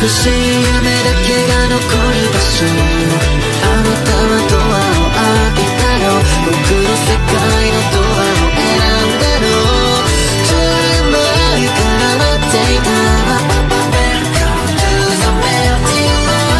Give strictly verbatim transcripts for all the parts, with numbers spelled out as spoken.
しい夢だけが残る場所、あなたはドアを開けたの、僕の世界のドアを選んだの、じゅうねんまえから待っていた Welcome to the melting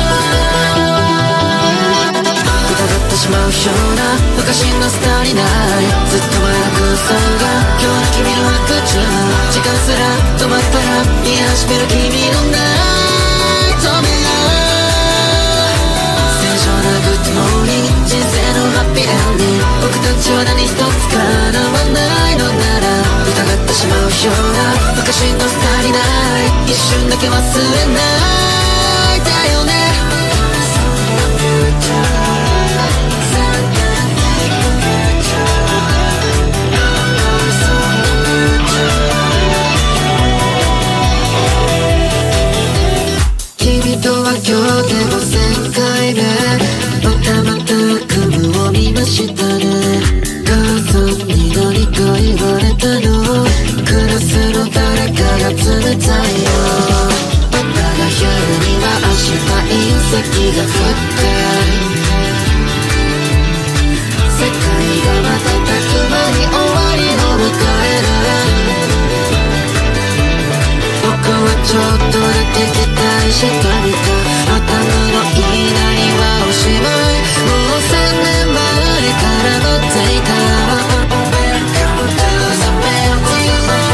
pot 疑ってしまうような昔のスターにない、ずっと前の空想が今日の君の白昼、時間すら止まったら見始める君のナイトメア、正常なグッドモーニング、人生のハッピーエンディング、僕たちは何一つ叶わないのなら、疑ってしまうような昔のスターにない、一瞬だけ忘れないだよね。君とは今日でごせんかいめ、またまた悪夢を見ましたね。母さんに何か言われたの、クラスの誰かが冷たいよ、まだ夜には明日隕石が降って世界が瞬く間に終わりを迎える、僕はちょっとだけ期待してみた、頭のいいなりはおしまい、もう千年前から待っていた Welcome to the melting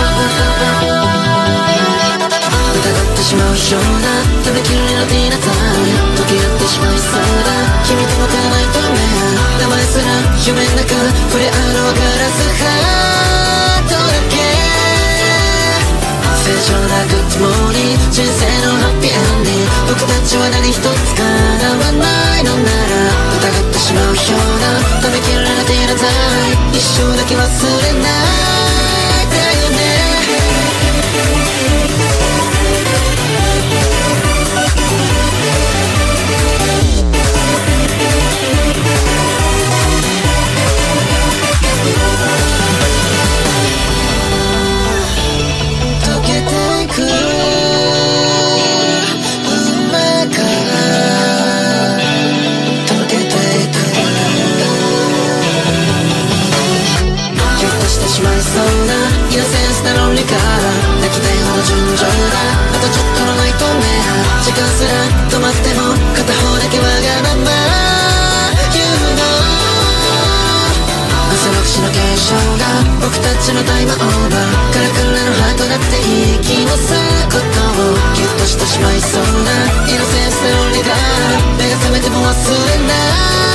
pot 疑ってしまうような食べきれのディナータイム、溶け合ってしまいそうだ君とのナイトメア、名前すら夢の中触れ合うのはガラスハートだけ、正常なグッドモーニング、人生のハッピーエンディング、僕たちは何一つ叶わないのなら、疑ってしまうような食べきれなディナータイム、一生だけ忘れないだよね。溶けていく運命から溶けていく、ひょっとしてしまいそうなイノセンスな論理から泣きたいほど純情だ、あとちょっとのナイトメア、時間すら止まっても片方だけわがまま言うの、朝の節の結晶が僕たちのタイムオーバー、カラカラのハートだって息を吸うことをギュッとしてしまいそうなイノセンスな論理が目が覚めても忘れない